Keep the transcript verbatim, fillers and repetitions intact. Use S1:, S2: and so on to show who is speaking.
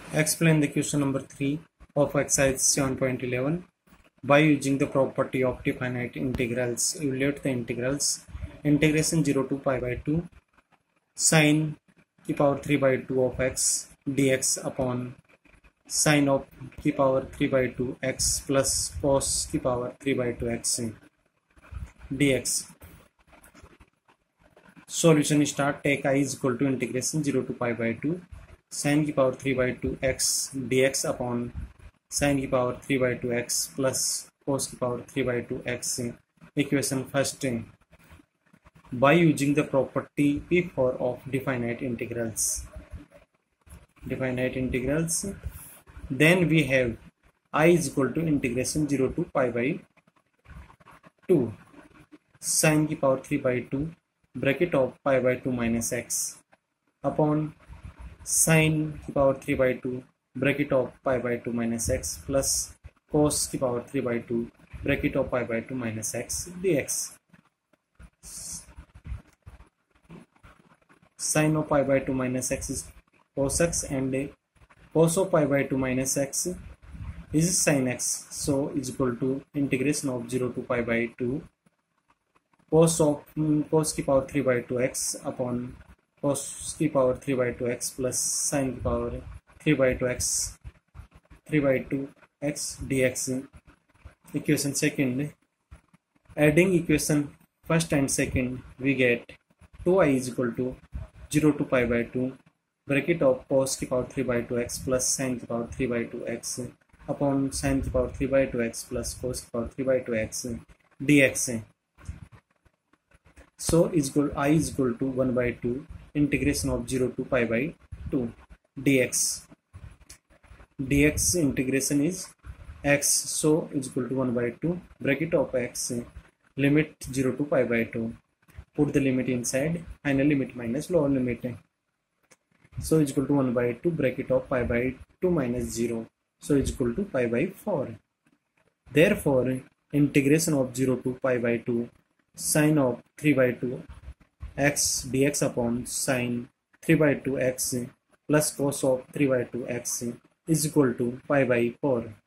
S1: Explain the question number three of exercise seven point eleven. By using the property of definite integrals, evaluate the integrals. Integration zero to pi by two sine e power three by two of x dx upon sine of e power three by two x plus cos e power three by two x dx. Solution start. Take I is equal to integration zero to pi by two sine e power three by two x dx upon sine e power three by two x plus cos e power three by two x. Equation first. By using the property P four of definite integrals, definite integrals, then we have I is equal to integration zero to pi by two sine e power three by two bracket of pi by two minus x upon sine e power three by two bracket of pi by two minus x plus cos e power three by two bracket of pi by two minus x dx. Sine of pi by two minus x is cos x and cos of pi by two minus x is sin x, so is equal to integration of zero to pi by two cos of mm, cos e power three by two x upon cos e power three by two x plus sin e power three by two x three by two x dx. Equation second. Adding equation first and second, we get two I is equal to zero to pi by two bracket of cos e power three by two x plus sin e power three by two x upon sin e power three by two x plus cos e power three by two x dx. So is equal I is equal to one by two integration of zero to pi by two dx. Dx integration is x, so is equal to one by two bracket of x limit zero to pi by two. Put the limit inside, final limit minus lower limit. So is equal to one by two bracket of pi by two minus zero. So is equal to pi by four. Therefore, integration of zero to pi by two sine of three by two x dx upon sine three by two x plus cos of three by two x is equal to pi by four.